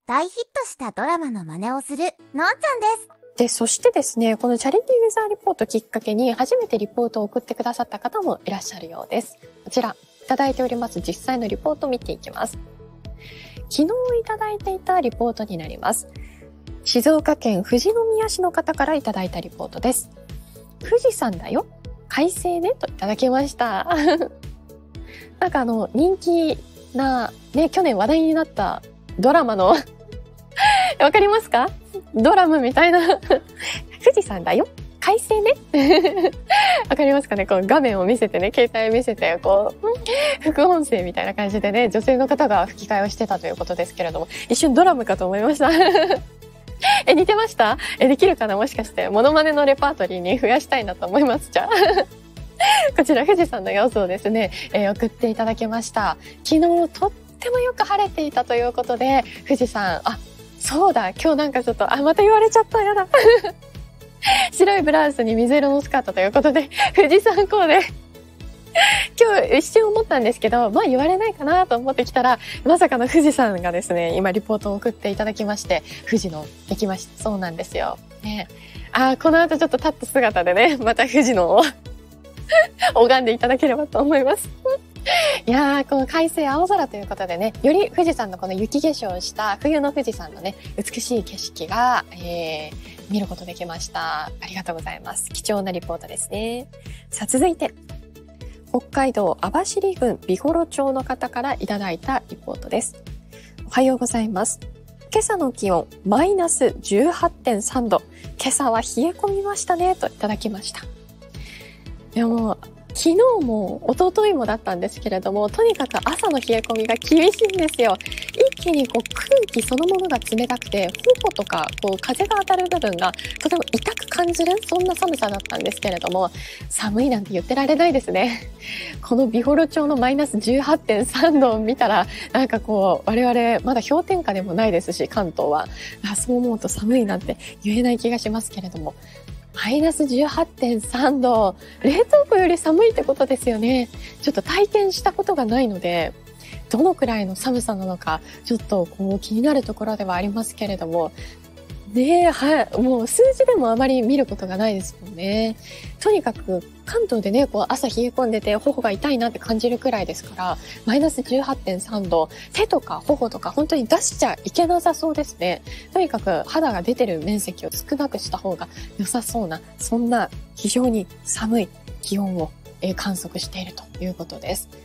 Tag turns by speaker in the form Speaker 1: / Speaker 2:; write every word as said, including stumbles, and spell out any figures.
Speaker 1: 大ヒットしたドラマの真似をするのんちゃんです。
Speaker 2: で、そしてですね、このチャリティーウェザーリポートきっかけに初めてリポートを送ってくださった方もいらっしゃるようです。こちら、いただいております実際のリポートを見ていきます。昨日いただいていたリポートになります。静岡県富士宮市の方からいただいたリポートです。富士山だよ、快晴ねといただきました。なんかあの、人気な、ね、去年話題になったドラマのわかりますか？ドラムみたいな富士山だよ、快晴ね。わかりますかね？こう画面を見せてね、携帯を見せて、こう、副音声みたいな感じでね、女性の方が吹き替えをしてたということですけれども、一瞬ドラムかと思いました。え、似てました？え、できるかな？もしかして、モノマネのレパートリーに増やしたいなと思います。じゃあ。こちら富士山の様子をですね、えー、送っていただきました。昨日とってもよく晴れていたということで、富士山、あ、そうだ、今日なんかちょっと、あ、また言われちゃった、やだ。白いブラウスに水色のスカートということで、富士山コーデ。今日一瞬思ったんですけど、まあ言われないかなと思ってきたら、まさかの富士山がですね、今リポートを送っていただきまして、富士のできました。そうなんですよ。ね、あ、この後ちょっと立った姿でね、また富士のを拝んでいただければと思います。いやー、この快晴青空ということでね、より富士山のこの雪化粧した冬の富士山のね、美しい景色が、えー、見ることできました。ありがとうございます。貴重なリポートですね。さあ続いて、北海道網走郡美幌町の方からいただいたリポートです。おはようございます。今朝の気温マイナス じゅうはってんさんど。今朝は冷え込みましたねといただきました。でも昨日も一昨日もだったんですけれども、とにかく朝の冷え込みが厳しいんですよ。一気にこう空気そのものが冷たくて、頬とかこう風が当たる部分がとても痛く感じる、そんな寒さだったんですけれども、寒いなんて言ってられないですね。この美幌町のマイナス じゅうはってんさんどを見たら、なんかこう我々まだ氷点下でもないですし、関東はそう思うと寒いなんて言えない気がしますけれども、マイナス じゅうはってんさんど、冷凍庫より寒いってことですよね。ちょっと体験したことがないので、どのくらいの寒さなのか、ちょっとこう気になるところではありますけれども、ねえ、はい、もう数字でもあまり見ることがないですもんね。とにかく関東でね、こう朝冷え込んでて頬が痛いなって感じるくらいですから、マイナス じゅうはってんさんど、手とか頬とか本当に出しちゃいけなさそうですね。とにかく肌が出てる面積を少なくした方が良さそうな、そんな非常に寒い気温を観測しているということです。